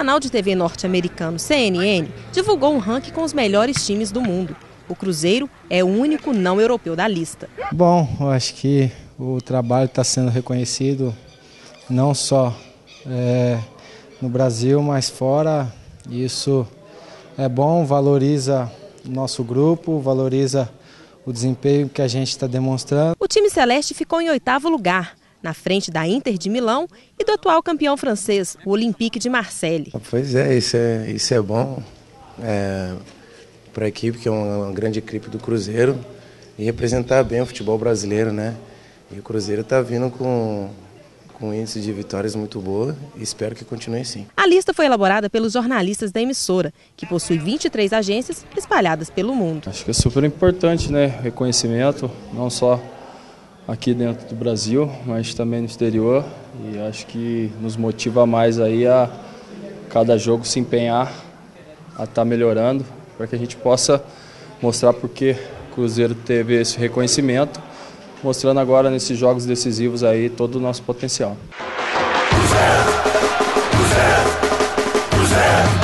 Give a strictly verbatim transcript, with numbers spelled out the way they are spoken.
canal de T V norte-americano C N N divulgou um ranking com os melhores times do mundo. O Cruzeiro é o único não europeu da lista. Bom, eu acho que o trabalho está sendo reconhecido não só é, no Brasil, mas fora. Isso é bom, valoriza o nosso grupo, valoriza o desempenho que a gente está demonstrando. O time celeste ficou em oitavo lugar, na frente da Inter de Milão e do atual campeão francês, o Olympique de Marseille. Pois é, isso é, isso é bom é, para a equipe, que é uma, uma grande equipe do Cruzeiro, e representar bem o futebol brasileiro, né? E o Cruzeiro está vindo com, com um índice de vitórias muito boa e espero que continue assim. A lista foi elaborada pelos jornalistas da emissora, que possui vinte e três agências espalhadas pelo mundo. Acho que é super importante, né? Reconhecimento, não só aqui dentro do Brasil, mas também no exterior, e acho que nos motiva mais aí a cada jogo se empenhar a estar melhorando, para que a gente possa mostrar porque o Cruzeiro teve esse reconhecimento, mostrando agora nesses jogos decisivos aí todo o nosso potencial. Cruzeiro, Cruzeiro, Cruzeiro.